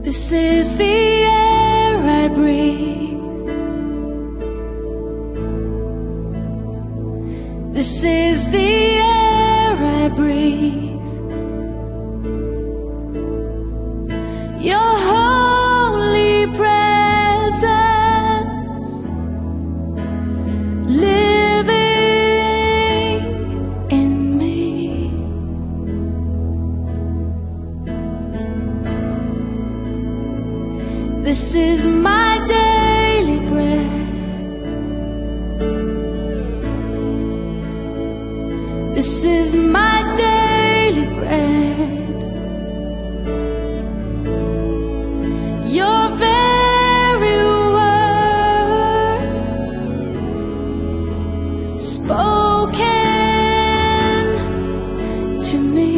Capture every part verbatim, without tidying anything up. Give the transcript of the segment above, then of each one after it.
This is the air I breathe. This is the air I breathe. Your holy presence living in me. This is my daily bread. This is my daily bread. Your very word spoken to me.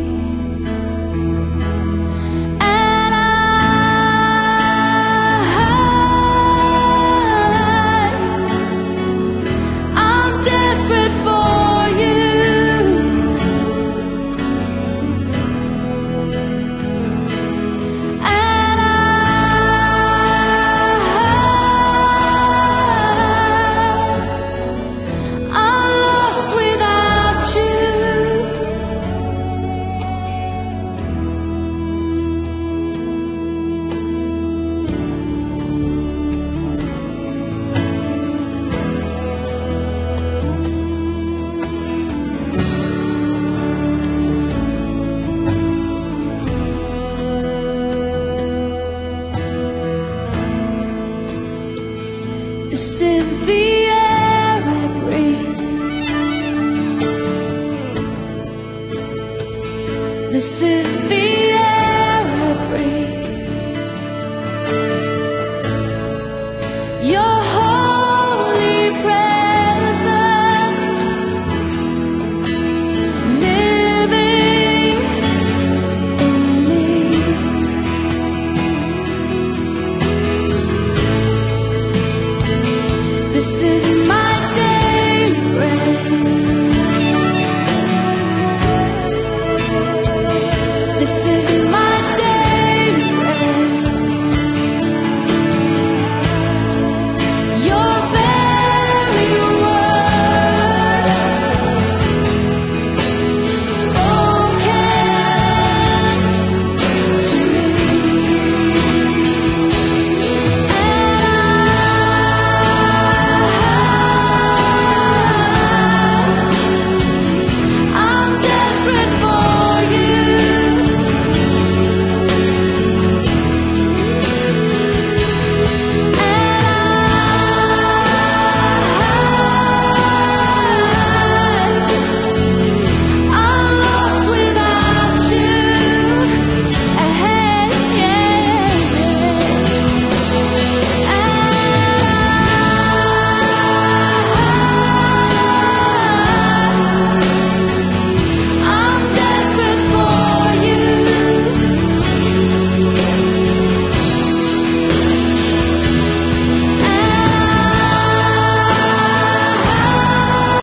This is the air I breathe. This is the air